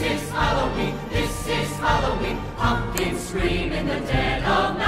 is Halloween, this is Halloween. Pumpkins scream in the dead of night.